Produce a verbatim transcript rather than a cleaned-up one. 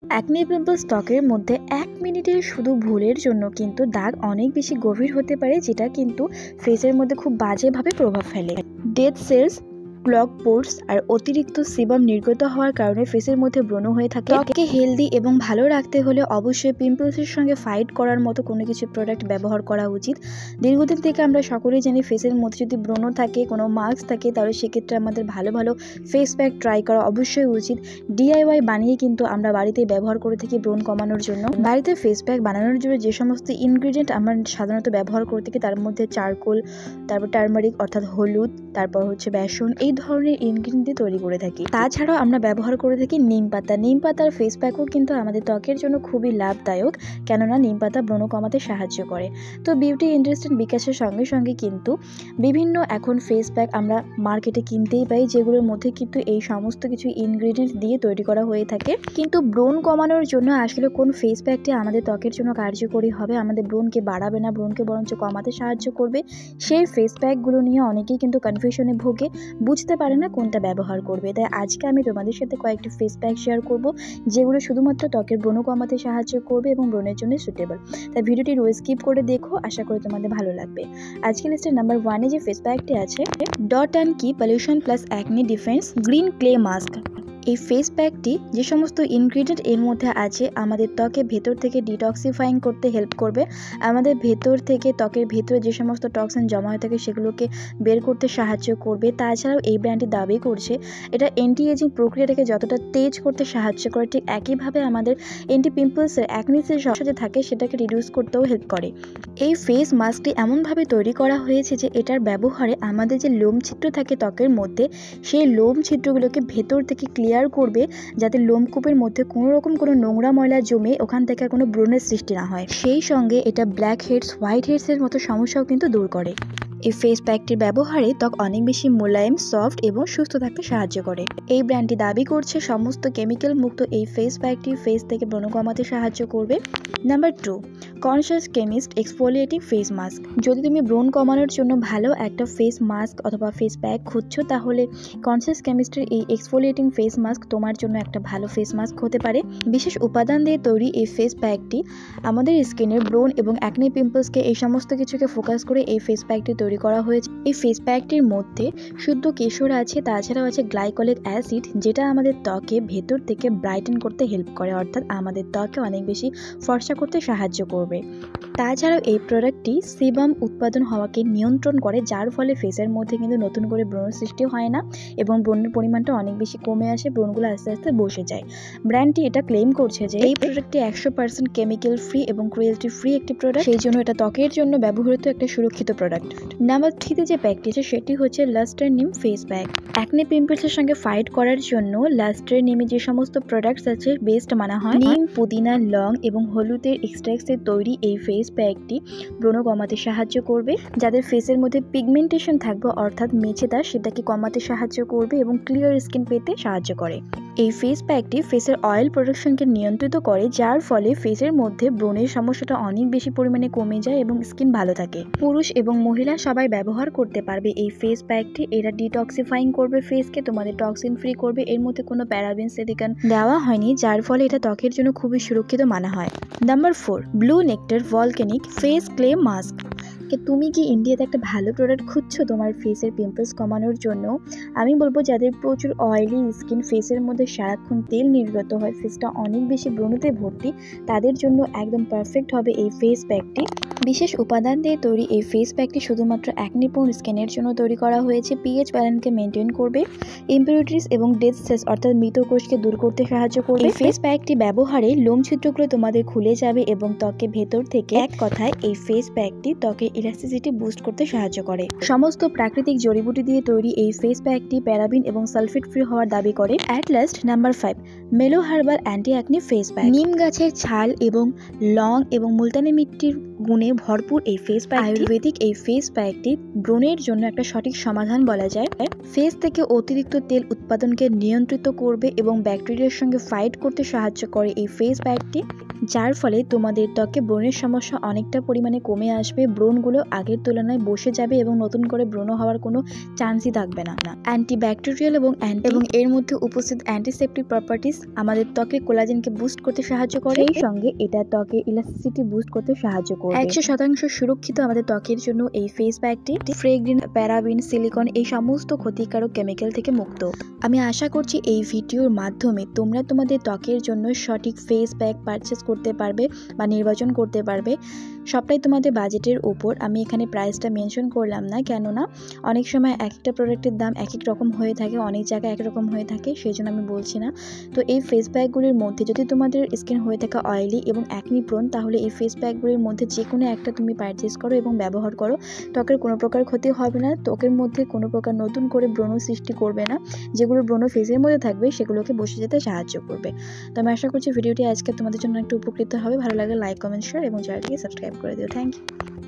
Acne pimples ত্বকের মধ্যে এক মিনিটের শুধু ভুলের জন্য কিন্তু দাগ অনেক বেশি গভীর হতে পারে, যেটা কিন্তু ফেসের মধ্যে খুব বাজেভাবে প্রভাব ফেলে। ডেড সেলস, ক্লগ পোর্স আর অতিরিক্ত সিবাম নির্গত হওয়ার কারণে ফেসের মধ্যে ব্রণ হয়ে থাকে। ত্বককে হেলদি এবং ভালো রাখতে হলে অবশ্যই পিম্পলসের সঙ্গে ফাইট করার মতো কোনো কিছু প্রোডাক্ট ব্যবহার করা উচিত। দীর্ঘদিন থেকে আমরা সকলেই জানি ফেসের মধ্যে যদি ব্রণ থাকে, কোনো মার্কস থাকে, তাহলে সেক্ষেত্রে আমাদের ভালো ভালো ফেস প্যাক ট্রাই করা অবশ্যই উচিত। ডিআইওয়াই বানিয়ে কিন্তু আমরা বাড়িতে ব্যবহার করে থাকি ব্রণ কমানোর জন্য। বাড়িতে ফেস প্যাক বানানোর জন্য যে সমস্ত ইনগ্রিডিয়েন্ট আমরা সাধারণত ব্যবহার করে থাকি তার মধ্যে চারকোল, তারপর টার্মারিক অর্থাৎ হলুদ, তারপর হচ্ছে বেসন, এই ধরনের ইনগ্রিডিয়েন্ট দিয়ে তৈরি করে থাকি। তাছাড়াও আমরা ব্যবহার করে থাকি নিম পাতা। নিম পাতার ফেস প্যাকও কিন্তু আমাদের ত্বকের জন্য খুবই লাভদায়ক, কেননা নিম পাতা ব্রণ কমাতে সাহায্য করে। তো বিউটি ইন্ডাস্ট্রির বিকাশের সঙ্গে সঙ্গে কিন্তু বিভিন্ন এখন ফেস প্যাক আমরা মার্কেটে কিনতেই পাই, যেগুলোর মধ্যে কিন্তু এই সমস্ত কিছু ইনগ্রিডিয়েন্ট দিয়ে তৈরি করা হয়ে থাকে। কিন্তু ব্রণ কমানোর জন্য আসলে কোন ফেস প্যাকটি আমাদের ত্বকের জন্য কার্যকরী হবে, আমাদের ব্রণকে বাড়াবে না, ব্রণকে বরঞ্চ কমাতে সাহায্য করবে, সেই ফেস প্যাকগুলো নিয়ে অনেকেই কিন্তু কনফিউশনে ভোগে, বুঝতে পারে না কোনটা ব্যবহার করবে। তাই আজকে আমি তোমাদের সাথে কয়েকটি ফেস প্যাক শেয়ার করব, যেগুলো শুধুমাত্র ত্বকের ব্রণ কমাতে সাহায্য করবে এবং ব্রণের জন্য সুটেবল। তাই ভিডিওটি রোজ স্কিপ করে দেখো, আশা করি তোমাদের ভালো লাগবে। আজকে লিস্টের নাম্বার ওয়ানে যে ফেস প্যাকটি আছে, dot and key pollution plus acne defence green clay mask. এই ফেস প্যাকটি যে সমস্ত ইনগ্রিডিয়েন্ট এর মধ্যে আছে আমাদের ত্বকে ভেতর থেকে ডিটক্সিফাইং করতে হেল্প করবে, আমাদের ভেতর থেকে ত্বকের ভেতরে যে সমস্ত টক্সিন জমা হয়ে থাকে সেগুলোকে বের করতে সাহায্য করবে। তাছাড়াও এই ব্র্যান্ডটি দাবি করছে এটা অ্যান্টি এজিং প্রক্রিয়াটাকে যতটা তেজ করতে সাহায্য করে, ঠিক একইভাবে আমাদের অ্যান্টি পিম্পলসের অ্যাকনিসের সমস্যা যে থাকে সেটাকে রিডিউস করতেও হেল্প করে। এই ফেস মাস্কটি এমনভাবে তৈরি করা হয়েছে যে এটার ব্যবহারে আমাদের যে লোম ছিদ্র থাকে ত্বকের মধ্যে, সেই লোম ছিদ্রগুলোকে ভেতর থেকে ক্লিয়ার করবে, যাতে লোমকূপের মধ্যে কোনো রকম কোনো নোংরা ময়লা জমে ওখান থেকে কোনো ব্রণের সৃষ্টি না হয়। সেই সঙ্গে এটা ব্ল্যাক হেডস, হোয়াইট হেডসের মতো সমস্যাও কিন্তু দূর করে। এই ফেস প্যাকটির ব্যবহারে ত্বক অনেক বেশি মোলায়েম, সফট এবং সুস্থ থাকতে সাহায্য করে। এই ব্র্যান্ডটি দাবি করছে সমস্ত কেমিক্যাল মুক্ত এই ফেস প্যাকটি ফেস থেকে ব্রণ কমাতে সাহায্য করবে। Number two, conscious chemist exfoliating face mask. যদি তুমি ব্রণ কমানোর জন্য ভালো একটা ফেস মাস্ক অথবা ফেস প্যাক খুঁজছো, তাহলে কনসিয়াস কেমিস্টের এই এক্সফোলিয়েটিং ফেস মাস্ক তোমার জন্য একটা ভালো ফেস মাস্ক হতে পারে। বিশেষ উপাদান দিয়ে তৈরি এই ফেস প্যাকটি আমাদের স্কিনের ব্রণ এবং অ্যাকনে পিম্পলসকে এই সমস্ত কিছুকে ফোকাস করে এই ফেস প্যাকটি তৈরি করা হয়েছে। এই ফেস প্যাকটির মধ্যে শুদ্ধ কেশর আছে, তাছাড়াও আছে গ্লাইকোলিক অ্যাসিড, যেটা আমাদের ত্বকে ভেতর থেকে ব্রাইটেন করতে হেল্প করে, অর্থাৎ আমাদের ত্বকে অনেক বেশি ফর্সা করতে সাহায্য করবে। তাছাড়াও এই প্রোডাক্টটি সিবাম উৎপাদন হওয়াকে নিয়ন্ত্রণ করে, যার ফলে ফেসের মধ্যে কিন্তু নতুন করে ব্রণ সৃষ্টি হয় না এবং ব্রণের পরিমাণটা অনেক বেশি কমে আসে, ব্রণগুলো আস্তে আস্তে বসে যায়। ব্র্যান্ডটি এটা ক্লেম করছে যে এই প্রোডাক্টটি একশো পার্সেন্ট কেমিক্যাল ফ্রি এবং ক্রুয়েলটি ফ্রি একটি প্রোডাক্ট, সেই জন্য এটা ত্বকের জন্য ব্যবহৃত একটা সুরক্ষিত প্রোডাক্ট। নাম্বার থ্রিতে যে প্যাকটি আছে সেটি হচ্ছে লাস্টার নিম ফেস প্যাক। অ্যাকনে পিম্পলসের সঙ্গে ফাইট করার জন্য লাস্টার নিমে যে সমস্ত প্রোডাক্টস আছে বেস্ট মানা হয়। নিম, পুদিনা, লং এবং হলুদের এক্সট্রাক্টসের তৈরি এই ফেস প্যাকটি ব্রণ কমাতে সাহায্য করবে। যাদের ফেসের মধ্যে পিগমেন্টেশন থাকবে অর্থাৎ মেচে দাগ, সেটাকে কমাতে সাহায্য করবে এবং ক্লিয়ার স্কিন পেতে সাহায্য করে। এই ফেস প্যাকটি ফেসের অয়েল প্রোডাকশনকে নিয়ন্ত্রিত করে, যার ফলে ফেসের মধ্যে ব্রণের সমস্যাটা অনেক বেশি পরিমাণে কমে যায় এবং স্কিন ভালো থাকে। পুরুষ এবং মহিলা সবাই ব্যবহার করতে পারবে এই ফেস প্যাকটি। এটা ডিটক্সিফাইং করবে ফেসকে, তোমাদের টক্সিন ফ্রি করবে। এর মধ্যে কোনো প্যারাবেন, সিলিকন দেওয়া হয়নি, যার ফলে এটা ত্বকের জন্য খুবই সুরক্ষিত মানা হয়। Number four, blue nectar volcanic face clay mask. তুমি কি ইন্ডিয়াতে একটা ভালো প্রোডাক্ট খুঁজছো তোমার ফেসের পিম্পলস কমানোর জন্য? আমি বলবো যাদের প্রচুর অয়েলি স্কিন, ফেসের মধ্যে সারাক্ষণ তেল নির্গত হয়, ফেসটা অনেক বেশি ব্রণতে ভর্তি, তাদের জন্য একদম পারফেক্ট হবে এই ফেস প্যাকটি। বিশেষ উপাদান দিয়ে তৈরি এই ফেস প্যাকটি শুধুমাত্র অ্যাকনিপ্রোন স্কিনের জন্য তৈরি করা হয়েছে। পিএইচ ব্যালেন্সকে মেনটেন করবে, ইম্পিউরিটিস এবং ডেড সেলস অর্থাৎ মৃত কোষকে দূর করতে সাহায্য করবে। এই ফেস প্যাকটি ব্যবহারে লোম ছিদ্রগুলো তোমাদের খুলে যাবে এবং ত্বকের ভেতর থেকে, এক কথায় এই ফেস প্যাকটি ত্বকের ইলাস্টিসিটি বুস্ট করতে সাহায্য করে। সমস্ত প্রাকৃতিক জড়িবুটি দিয়ে তৈরি এই ফেস প্যাকটি প্যারাবিন এবং সালফেট ফ্রি হওয়ার দাবি করে। At last number five, mellow herbal anti acne face pack. নিম গাছের ছাল এবং লং এবং মুলতানি মিট্টির গুণে ভরপুর এই ফেস প্যাক, আয়ুর্বেদিক এই ফেস প্যাকটি ব্রণের জন্য একটা সঠিক সমাধান বলা যায়। ফেস থেকে অতিরিক্ত তেল উৎপাদনকে নিয়ন্ত্রিত করবে এবং ব্যাকটেরিয়ার সঙ্গে ফাইট করতে সাহায্য করে এই ফেস প্যাকটি। যার ফলে তোমাদের ত্বকে ব্রণের সমস্যা অনেকটা পরিমাণে কমে আসবে, ব্রণগুলো আগের তুলনায় বসে যাবে এবং নতুন করে ব্রণ হওয়ার কোনো চান্সই থাকবে না। অ্যান্টিব্যাকটেরিয়াল এবং এবং এর মধ্যে উপস্থিত অ্যান্টিসেপ্টিক প্রপার্টিস আমাদের ত্বকের কোলাজেনকে বুস্ট করতে সাহায্য করে, সেই সঙ্গে এটা ত্বকের ইলাস্টিসিটি বুস্ট করতে সাহায্য করে। একশো শতাংশ সুরক্ষিত আমাদের ত্বকের জন্য এই ফেস প্যাকটি ফ্রেগ্রেন্স, প্যারাবিন, সিলিকন এই সমস্ত ক্ষতিকারক কেমিক্যাল থেকে মুক্ত। আমি আশা করছি এই ভিডিওর মাধ্যমে তোমরা তোমাদের ত্বকের জন্য সঠিক ফেস প্যাক পারচেস করতে পারবে বা নির্বাচন করতে পারবে। সবটাই তোমাদের বাজেটের উপর। আমি এখানে প্রাইসটা মেনশন করলাম না, কেননা অনেক সময় এক একটা প্রোডাক্টের দাম এক এক রকম হয়ে থাকে, অনেক জায়গায় এক রকম হয়ে থাকে, সেই জন্য আমি বলছি না। তো এই ফেস প্যাকগুলির মধ্যে যদি তোমাদের স্কিন হয়ে থাকা অয়েলি এবং অ্যাকনি প্রোন, তাহলে এই ফেস প্যাকগুলির মধ্যে যে কোনো একটা তুমি পারচেস করো এবং ব্যবহার করো। ত্বকের কোনো প্রকার ক্ষতি হবে না, ত্বকের মধ্যে কোনো প্রকার নতুন করে ব্রণ সৃষ্টি করবে না, যেগুলো ব্রণ ফেসের মধ্যে থাকবে সেগুলোকে বসে যেতে সাহায্য করবে। তো আমি আশা করছি ভিডিওটি আজকে তোমাদের জন্য একটু উপকৃত হবে। ভালো লাগলে লাইক, কমেন্ট, শেয়ার এবং চ্যানেলটিকে সাবস্ক্রাইব করে দিও। Thank you.